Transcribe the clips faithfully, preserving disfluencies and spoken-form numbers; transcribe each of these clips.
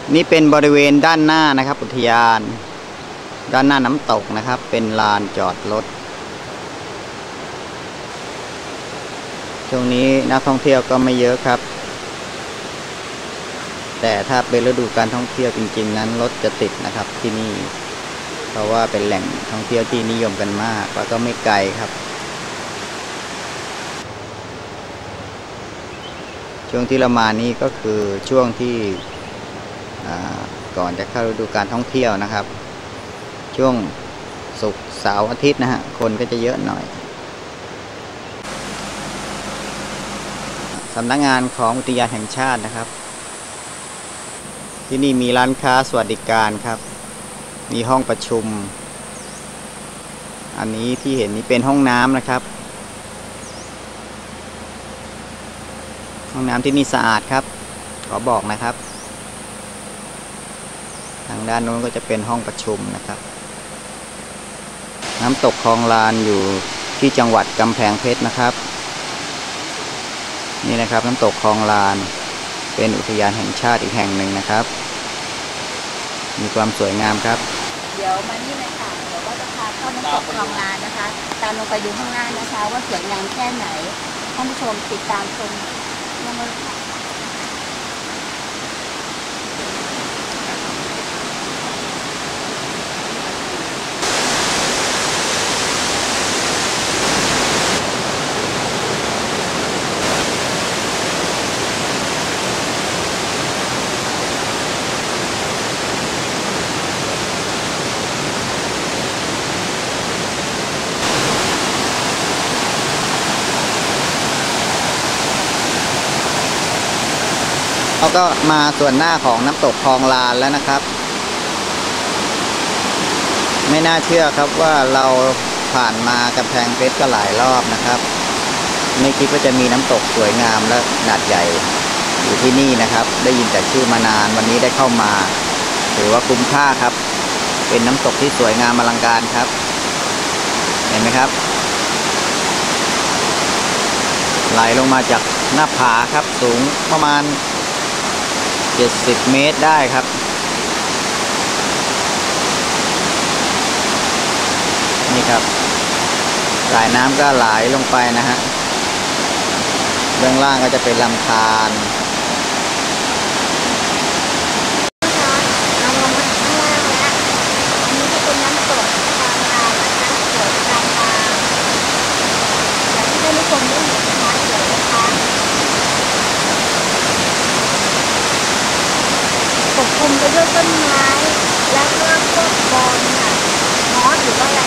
นี่เป็นบริเวณด้านหน้านะครับอุทยานด้านหน้าน้ำตกนะครับเป็นลานจอดรถช่วงนี้นักท่องเที่ยวก็ไม่เยอะครับแต่ถ้าเป็นฤดูการท่องเที่ยวจริงๆนั้นรถจะติดนะครับที่นี่เพราะว่าเป็นแหล่งท่องเที่ยวที่นิยมกันมากแล้วก็ไม่ไกลครับช่วงที่เรามานี่ก็คือช่วงที่ก่อนจะเข้าฤดูการท่องเที่ยวนะครับช่วงศุกร์เสาร์อาทิตย์นะฮะคนก็จะเยอะหน่อยสำนักงานของอุทยานแห่งชาตินะครับที่นี่มีร้านค้าสวัสดิการครับมีห้องประชุมอันนี้ที่เห็นนี้เป็นห้องน้ำนะครับห้องน้ำที่นี่สะอาดครับขอบอกนะครับทางด้านโน้นก็จะเป็นห้องประชุมนะครับน้ำตกคลองลานอยู่ที่จังหวัดกำแพงเพชรนะครับนี่นะครับน้ำตกคลองลานเป็นอุทยานแห่งชาติอีกแห่งหนึ่งนะครับมีความสวยงามครับเดี๋ยวมานี่เลยค่ะเดี๋ยวว่าจะพาเข้าน้ำตกคลองลานนะคะตามลงไปดูข้างล่างนะคะว่าสวยงามแค่ไหนท่านผู้ชมติดตามชมลงมาค่ะเราก็มาส่วนหน้าของน้ำตกคลองลานแล้วนะครับไม่น่าเชื่อครับว่าเราผ่านมากำแพงเพชรก็หลายรอบนะครับไม่คิดว่าจะมีน้ำตกสวยงามและขนาดใหญ่อยู่ที่นี่นะครับได้ยินแต่ชื่อมานานวันนี้ได้เข้ามาถือว่าคุ้มค่าครับเป็นน้ำตกที่สวยงามอลังการครับเห็นไหมครับไหลลงมาจากหน้าผาครับสูงประมาณเจ็ดสิบเมตรได้ครับนี่ครับสายน้ำก็ไหลลงไปนะฮะเบื้องล่างก็จะเป็นลำธารปกคลุมไปด้วยต้นไม้และก็พวกบอนค่ะมอสหรือว่าอะไร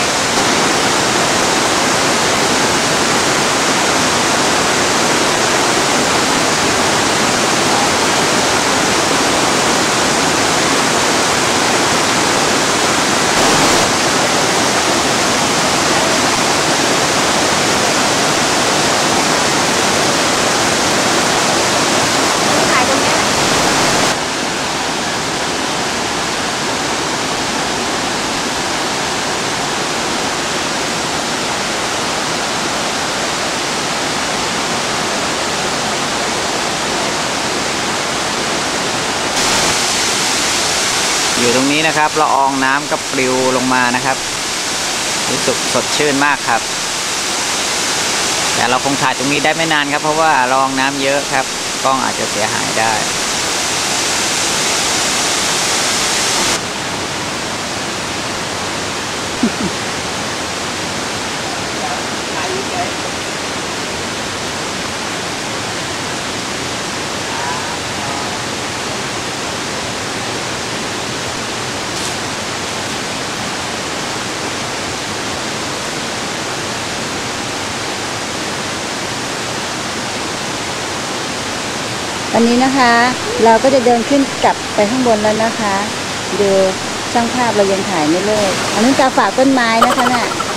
อยู่ตรงนี้นะครับละอองน้ำก็ปลิวลงมานะครับรู้สึกสดชื่นมากครับแต่เราคงถ่ายตรงนี้ได้ไม่นานครับเพราะว่าละอองน้ำเยอะครับกล้องอาจจะเสียหายได้วันนี้นะคะเราก็จะเดินขึ้นกลับไปข้างบนแล้วนะคะดูช่างภาพเรายังถ่ายไม่เลิกอันนี้ตาฝากต้นไม้นะคะเนี่ย